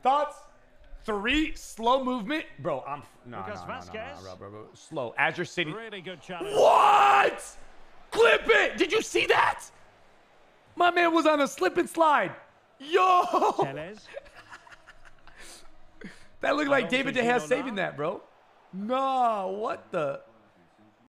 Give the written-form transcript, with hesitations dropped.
Thoughts? 3, slow movement. Bro, I'm... No, bro. Slow. As you're sitting... Really good challenge. What? Clip it! Did you see that? My man was on a slip and slide. Yo! That looked like David De Gea saving that, bro. No, what the...